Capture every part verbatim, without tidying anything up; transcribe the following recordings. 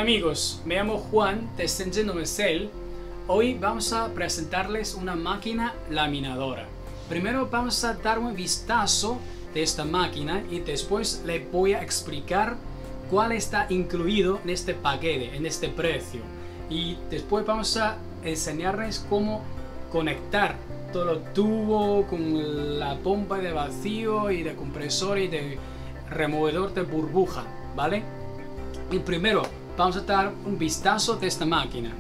amigos, me llamo Juan de Shenzhen Novecel. Hoy vamos a presentarles una máquina laminadora. Primero vamos a dar un vistazo de esta máquina y después les voy a explicar cuál está incluido en este paquete, en este precio. Y después vamos a enseñarles cómo conectar todo el tubo con la pompa de vacío y de compresor y de removedor de burbuja, ¿vale? Y primero vamos a dar un vistazo de esta máquina.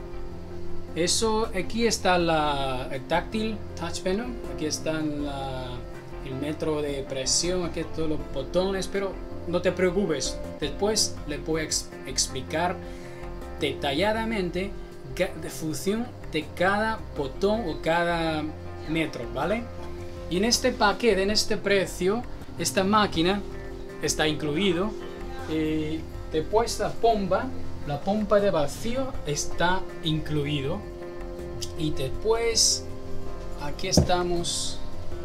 Eso, aquí está la, el táctil touch panel, aquí están la, el metro de presión, aquí todos los botones, pero no te preocupes, después les voy a ex, explicar detalladamente la función de cada botón o cada metro, ¿vale? Y en este paquete, en este precio, esta máquina está incluido. Eh, después la pompa, la pompa de vacío está incluido. Y después aquí estamos,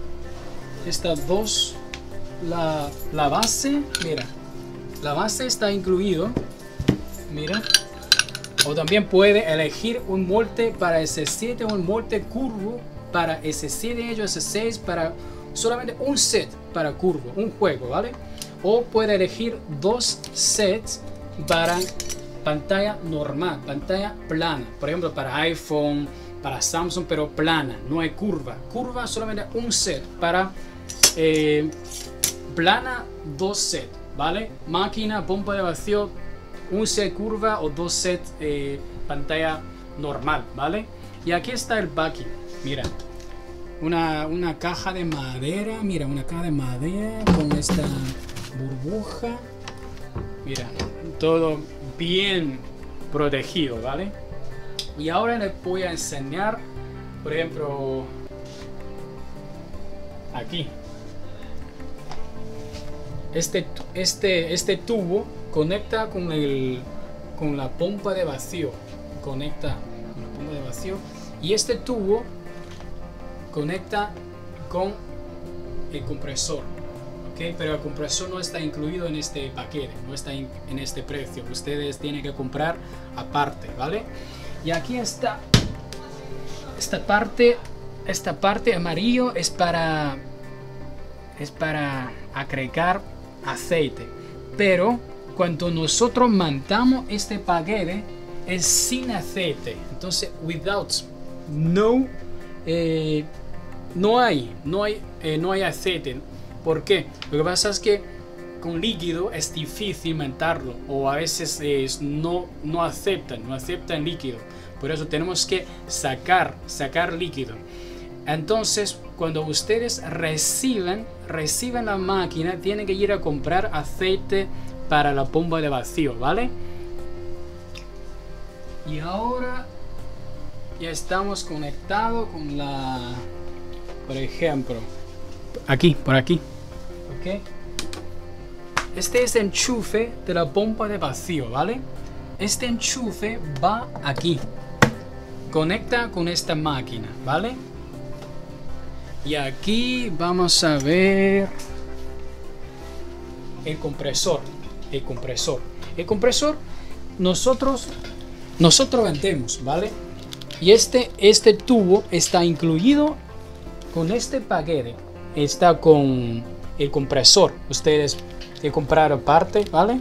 estas dos, la, la base, mira, la base está incluido, mira. O también puede elegir un molde para S siete o un molde curvo para S siete y S seis para solamente un set para curvo, un juego, ¿vale? O puede elegir dos sets para pantalla normal, pantalla plana, por ejemplo para iPhone, para Samsung, pero plana, no hay curva. Curva solamente un set para eh, plana, dos sets, ¿vale? Máquina, pompa de vacío, un set curva o dos sets eh, pantalla normal, ¿vale? Y aquí está el backing, mira, una, una caja de madera, mira, una caja de madera con esta burbuja, mira, todo bien protegido, ¿vale? Y ahora les voy a enseñar, por ejemplo, aquí, este, este, este tubo conecta con, el, con la pompa de vacío, conecta con la pompa de vacío, y este tubo conecta con el compresor, ¿ok? Pero el compresor no está incluido en este paquete, no está in, en este precio, ustedes tienen que comprar aparte, ¿vale? Y aquí está esta parte, esta parte amarillo es para es para agregar aceite, pero cuando nosotros mandamos este paquete es sin aceite, entonces without, no eh, no hay no hay eh, no hay aceite. ¿Por qué? Lo que pasa es que con líquido es difícil mandarlo, o a veces es, no, no aceptan, no aceptan líquido. Por eso tenemos que sacar, sacar líquido. Entonces, cuando ustedes reciban, reciban la máquina, tienen que ir a comprar aceite para la pompa de vacío, ¿vale? Y ahora ya estamos conectados con la, por ejemplo, aquí, por aquí, ¿ok? Este es el enchufe de la pompa de vacío, ¿vale? Este enchufe va aquí, conecta con esta máquina, ¿vale? Y aquí vamos a ver el compresor, el compresor, el compresor nosotros nosotros vendemos, ¿vale? Y este este tubo está incluido con este paquete, está con el compresor, ustedes que comprar aparte, ¿vale?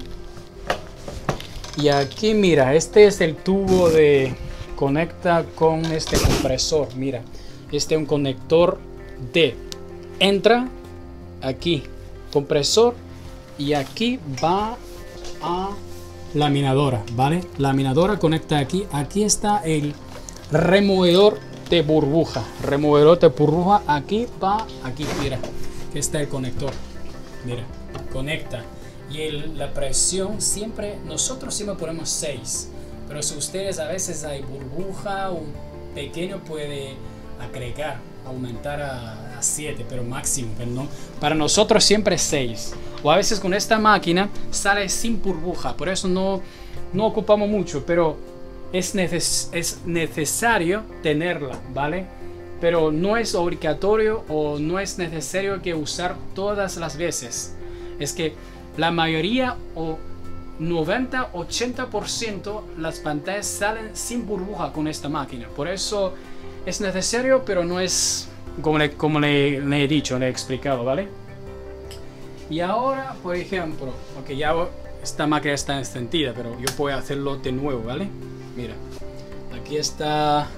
Y aquí mira, este es el tubo de conecta con este compresor, mira, este es un conector de entra aquí compresor y aquí va a laminadora, ¿vale? Laminadora conecta aquí, aquí está el removedor de burbuja, removedor de burbuja, aquí va, aquí mira, aquí está el conector, mira, conecta. Y el, la presión siempre, nosotros siempre ponemos seis, pero si ustedes a veces hay burbuja o pequeño puede agregar, aumentar a, a siete, pero máximo, pero no, para nosotros siempre seis. O a veces con esta máquina sale sin burbuja, por eso no, no ocupamos mucho, pero es, neces es necesario tenerla, ¿vale? Pero no es obligatorio o no es necesario que usar todas las veces. Es que la mayoría o noventa a ochenta por ciento las pantallas salen sin burbuja con esta máquina. Por eso es necesario, pero no es como le, como le, le he dicho, le he explicado, ¿vale? Y ahora, por ejemplo, ok, ya esta máquina está encendida, pero yo puedo hacerlo de nuevo, ¿vale? Mira, aquí está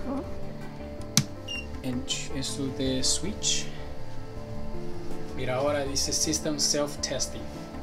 esto de switch. Mira, ahora dice System Self-Testing.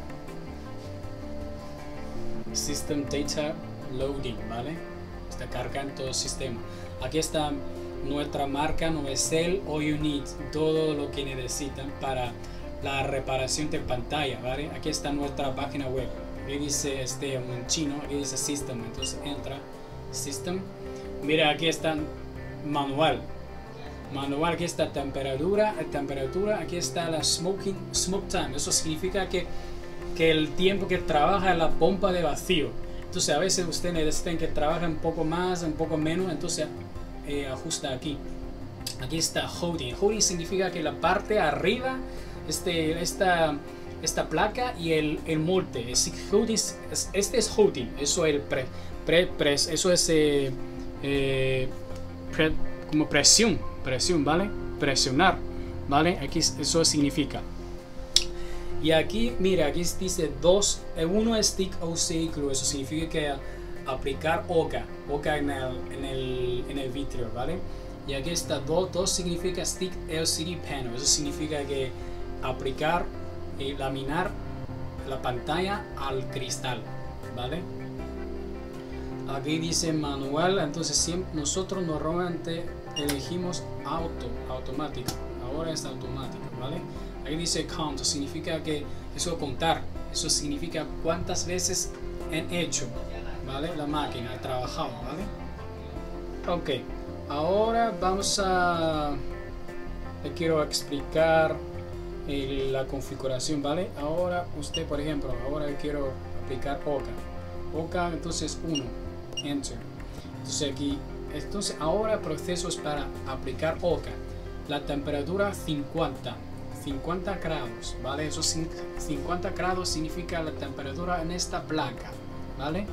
System Data Loading, ¿vale? Está cargando todo el sistema. Aquí está nuestra marca Novecell All You Need, todo lo que necesitan para la reparación de pantalla, ¿vale? Aquí está nuestra página web. Aquí dice este en chino, aquí dice System, entonces entra System. Mira, aquí está manual. Manual, aquí está temperatura, temperatura, aquí está la smoking, smoke time. Eso significa que, que el tiempo que trabaja la pompa de vacío. Entonces a veces usted necesita que trabaje un poco más, un poco menos, entonces eh, ajusta aquí. Aquí está holding. Holding significa que la parte arriba, este, esta, esta placa y el, el molde. Este es holding, eso es el pre, pre, pres, eso es eh, eh, pre, como presión, presión, ¿vale? Presionar, ¿vale? Aquí eso significa. Y aquí, mira, aquí dice dos, uno es stick o ciclo, eso significa que aplicar oca, oca en el, en el, en el vitrio, ¿vale? Y aquí está dos, dos significa stick L C D panel, eso significa que aplicar y laminar la pantalla al cristal, ¿vale? Aquí dice manual, entonces siempre nosotros normalmente elegimos auto, automático, ahora es automático, ¿vale? Aquí dice count, significa que eso contar, eso significa cuántas veces han hecho, ¿vale? La máquina ha trabajado, ¿vale? Ok, ahora vamos a, le quiero explicar el, la configuración, ¿vale? Ahora usted, por ejemplo, ahora quiero aplicar oca, oca, entonces uno, enter, entonces aquí, entonces ahora procesos para aplicar oca, la temperatura cincuenta grados, ¿vale? Eso cincuenta grados significa la temperatura en esta placa, ¿vale?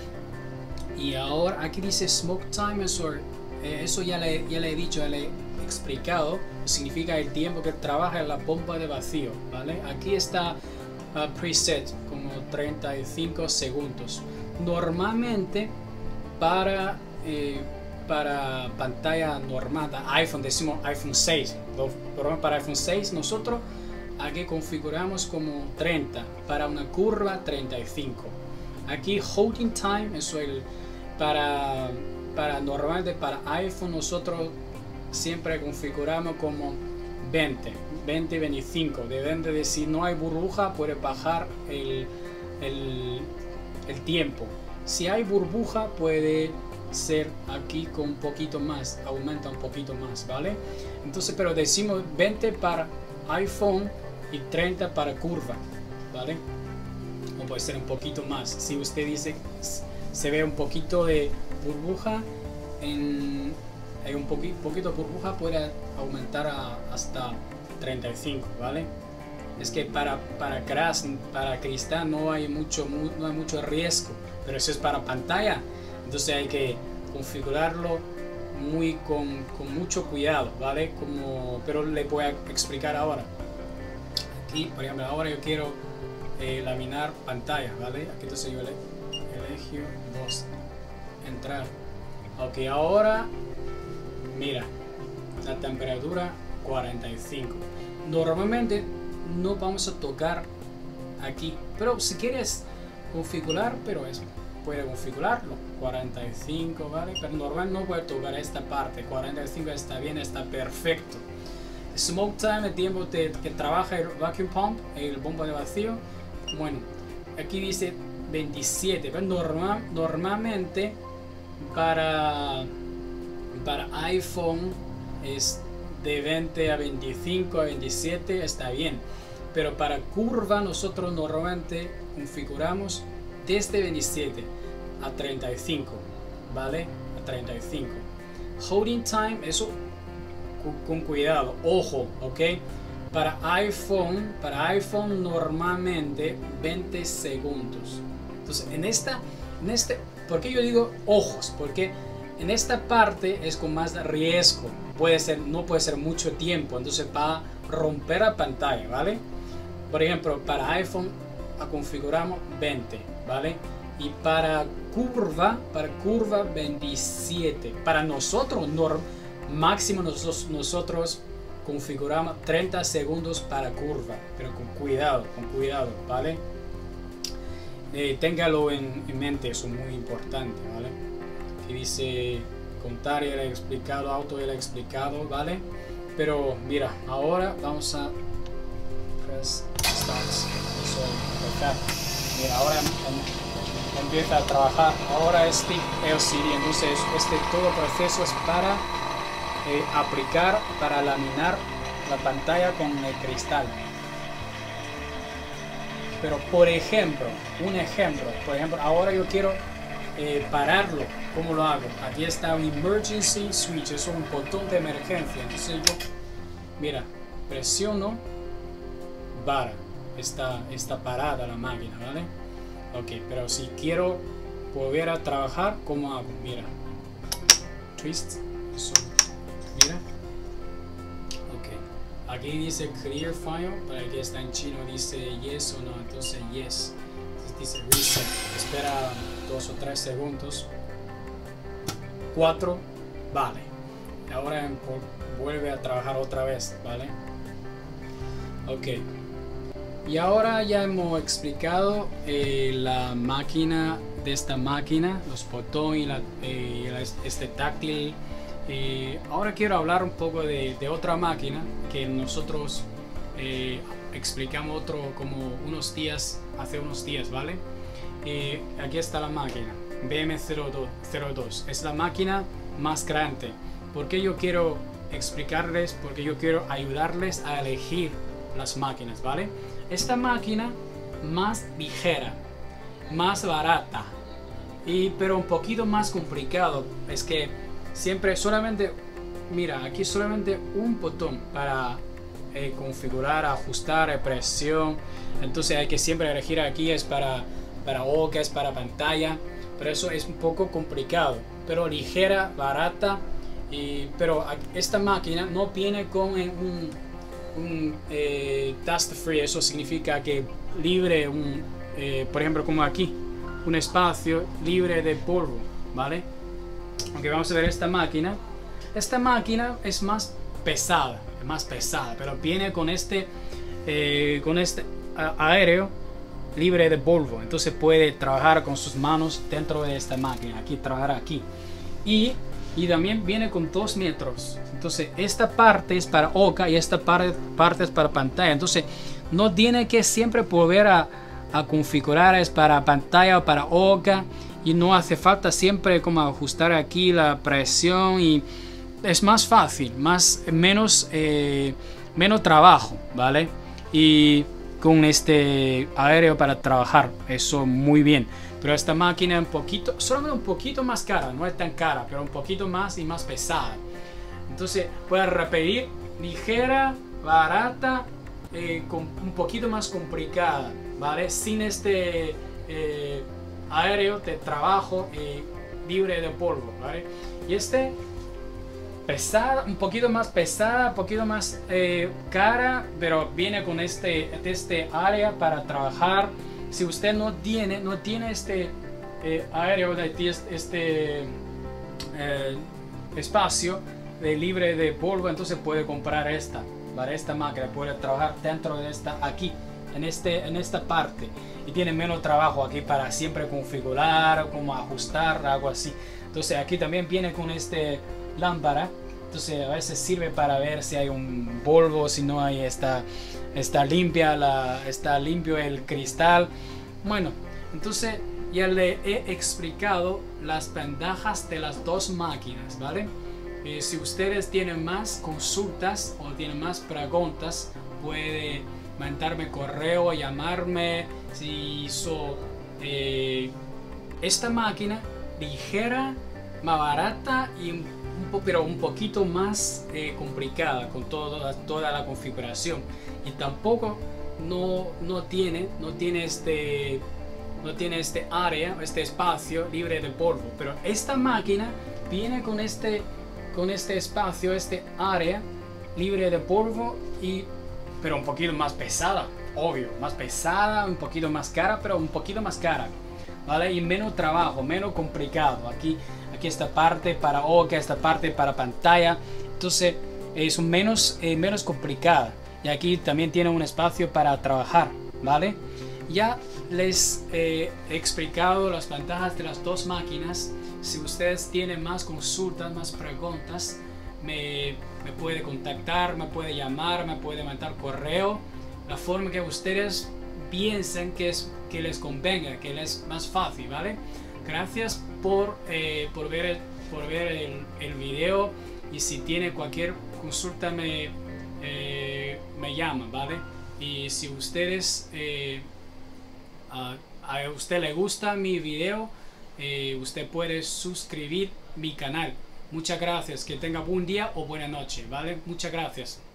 Y ahora aquí dice smoke time, eso, eh, eso ya, le, ya le he dicho, ya le he explicado, significa el tiempo que trabaja en la pompa de vacío, ¿vale? Aquí está uh, preset como treinta y cinco segundos. Normalmente para eh, para pantalla normal, iPhone, decimos iPhone seis, pero para iPhone seis nosotros aquí configuramos como treinta, para una curva treinta y cinco. Aquí holding time, eso es el, para, para normalmente para iPhone nosotros siempre configuramos como veinte, veinte, veinticinco, depende de si no hay burbuja puede bajar el, el, el tiempo. Si hay burbuja puede ser aquí con un poquito más, aumenta un poquito más, ¿vale? Entonces, pero decimos veinte para iPhone y treinta para curva, ¿vale? O puede ser un poquito más. Si usted dice se ve un poquito de burbuja, en, hay un poqui, poquito de burbuja puede aumentar a, hasta treinta y cinco, ¿vale? Es que para, para crash, para cristal no hay mucho, no hay mucho riesgo, pero eso es para pantalla. Entonces hay que configurarlo muy con, con mucho cuidado, ¿vale? Como, pero le voy a explicar ahora. Aquí, por ejemplo, ahora yo quiero eh, laminar pantalla, ¿vale? Aquí entonces yo le elegio dos, entrar. Ok, ahora, mira, la temperatura cuarenta y cinco. Normalmente no vamos a tocar aquí, pero si quieres configurar, pero es puede configurarlo cuarenta y cinco, ¿vale? Pero normal no puede tocar esta parte. Cuarenta y cinco está bien, está perfecto. Smoke time, el tiempo de, que trabaja el vacuum pump, el bomba de vacío. Bueno, aquí dice veintisiete, pero normal, normalmente para para iPhone es de veinte a veinticinco a veintisiete, está bien, pero para curva nosotros normalmente configuramos desde veintisiete a treinta y cinco, ¿vale? A treinta y cinco. Holding time, eso con, con cuidado, ojo, ¿ok? Para iPhone, para iPhone normalmente veinte segundos, Entonces en esta, en este, ¿por qué yo digo ojos? Porque en esta parte es con más riesgo, puede ser, no puede ser mucho tiempo, entonces va a romper la pantalla, ¿vale? Por ejemplo, para iPhone configuramos veinte, ¿vale? Y para curva, para curva veintisiete. Para nosotros, norm, máximo nosotros, nosotros configuramos treinta segundos para curva, pero con cuidado, con cuidado, ¿vale? Eh, téngalo en, en mente, eso es muy importante, ¿vale? Que dice contar y era explicado, auto era explicado, ¿vale? Pero mira, ahora vamos a press start. Mira, ahora em, empieza a trabajar. Ahora este L C D, entonces este todo proceso es para eh, aplicar, para laminar la pantalla con el cristal. Pero por ejemplo, un ejemplo, por ejemplo, ahora yo quiero eh, pararlo. ¿Cómo lo hago? Aquí está un emergency switch, es un botón de emergencia. Entonces yo, mira, presiono, para, está, está parada la máquina, ¿vale? Ok, pero si quiero volver a trabajar, ¿cómo hago? Mira, twist, eso, mira. Ok, aquí dice clear file, pero aquí está en chino, dice yes o no, entonces yes. Entonces dice reset, espera dos o tres segundos. Cuatro, vale. Ahora vuelve a trabajar otra vez, ¿vale? Ok. Y ahora ya hemos explicado eh, la máquina de esta máquina, los botones y la, eh, este táctil. Eh, ahora quiero hablar un poco de, de otra máquina que nosotros eh, explicamos otro como unos días, hace unos días, ¿vale? Eh, aquí está la máquina B M cero dos, es la máquina más grande. Porque yo quiero explicarles, porque yo quiero ayudarles a elegir las máquinas, ¿vale? Esta máquina más ligera, más barata, y, pero un poquito más complicado. Es que siempre solamente, mira, aquí solamente un botón para eh, configurar, ajustar, eh, presión. Entonces hay que siempre elegir aquí, es para, para oca, es para pantalla. Pero eso es un poco complicado, pero ligera, barata. Y, pero esta máquina no viene con un, un eh, dust free, eso significa que libre, un, eh, por ejemplo como aquí, un espacio libre de polvo, ¿vale? Aunque vamos a ver esta máquina, esta máquina es más pesada, es más pesada, pero viene con este, eh, con este aéreo libre de polvo, entonces puede trabajar con sus manos dentro de esta máquina, aquí trabajar aquí, y Y también viene con dos metros. Entonces esta parte es para oca y esta parte, parte es para pantalla. Entonces no tiene que siempre volver a, a configurar, es para pantalla o para oca. Y no hace falta siempre como ajustar aquí la presión. Y es más fácil, más, menos, eh, menos trabajo, ¿vale? Y con este aéreo para trabajar, eso muy bien. Pero esta máquina es un poquito, solamente un poquito más cara, no es tan cara, pero un poquito más y más pesada. Entonces puedes repetir, ligera, barata, eh, con, un poquito más complicada, ¿vale? Sin este eh, aéreo de trabajo eh, libre de polvo, ¿vale? Y este pesada, un poquito más pesada, un poquito más eh, cara, pero viene con este, este área para trabajar. Si usted no tiene, no tiene este eh, aéreo, este eh, espacio de libre de polvo, entonces puede comprar esta, para esta máquina, puede trabajar dentro de esta, aquí, en, este, en esta parte, y tiene menos trabajo aquí para siempre configurar, como ajustar, algo así. Entonces aquí también viene con este lámpara, entonces a veces sirve para ver si hay un polvo, si no hay, está, está limpia la, está limpio el cristal. Bueno, entonces ya le he explicado las ventajas de las dos máquinas, ¿vale? Eh, si ustedes tienen más consultas o tienen más preguntas, puede mandarme correo, llamarme. Si hizo eh, esta máquina ligera, más barata y un, un, pero un poquito más eh, complicada con toda, toda la configuración, y tampoco no, no tiene no tiene este no tiene este área, este espacio libre de polvo. Pero esta máquina viene con este, con este espacio, este área libre de polvo, y, pero un poquito más pesada, obvio, más pesada, un poquito más cara, pero un poquito más cara, ¿vale? Y menos trabajo, menos complicado. Aquí, aquí esta parte para hoja, esta parte para pantalla, entonces es menos, eh, menos complicada. Y aquí también tiene un espacio para trabajar, ¿vale? Ya les eh, he explicado las ventajas de las dos máquinas. Si ustedes tienen más consultas, más preguntas, me, me puede contactar, me puede llamar, me puede mandar correo, la forma que ustedes piensen que, es, que les convenga, que les es más fácil, ¿vale? Gracias por, eh, por ver, el, por ver el, el video, y si tiene cualquier consulta me, eh, me llaman, ¿vale? Y si ustedes eh, a, a usted le gusta mi video, eh, usted puede suscribir mi canal. Muchas gracias, que tenga buen día o buena noche, ¿vale? Muchas gracias.